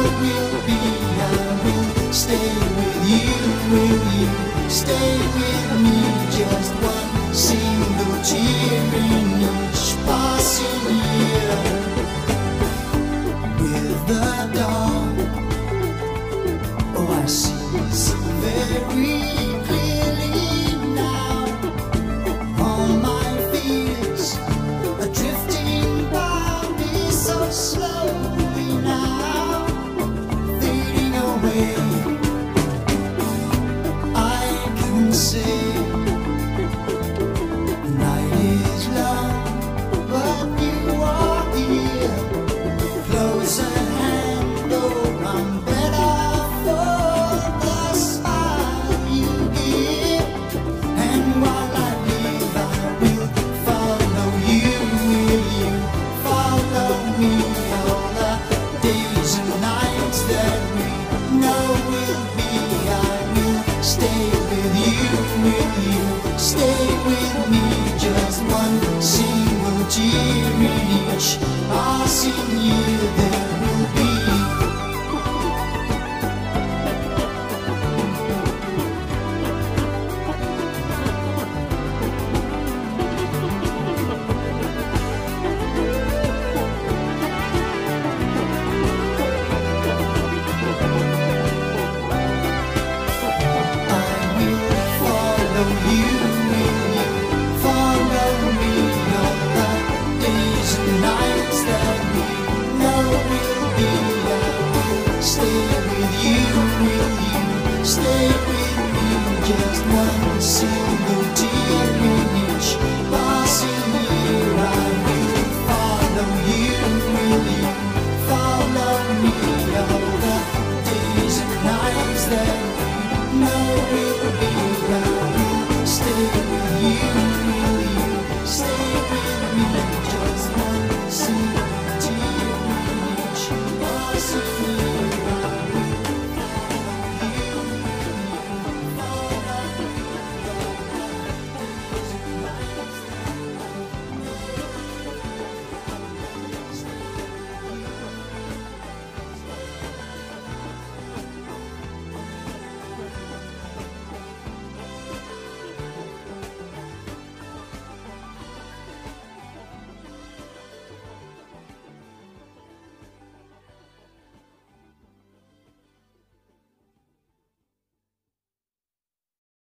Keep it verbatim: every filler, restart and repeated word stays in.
will be. I will stay with you. Will you stay with me? Just one single tear in each passing year. With the dawn, oh, I see so very clearly now. All my fears are drifting by me so slowly now, fading away. I can say the night is long, but you are here, close at hand. Though I'm better for the smile you give, and while I live, I will follow you. Will you follow me? All the days and nights that we know will be. I will stay with you. Will you stay with me? Just one single tear in each passing year there will be. I will follow you. Will you follow me? All the days and nights that we know will be. I will stay with you. Will you stay with me? Just one single tear.